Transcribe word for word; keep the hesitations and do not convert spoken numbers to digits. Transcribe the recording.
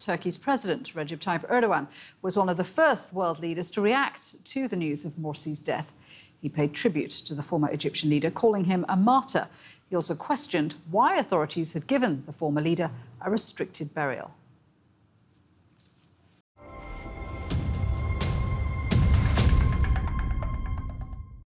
Turkey's president, Recep Tayyip Erdogan, was one of the first world leaders to react to the news of Morsi's death. He paid tribute to the former Egyptian leader, calling him a martyr. He also questioned why authorities had given the former leader a restricted burial.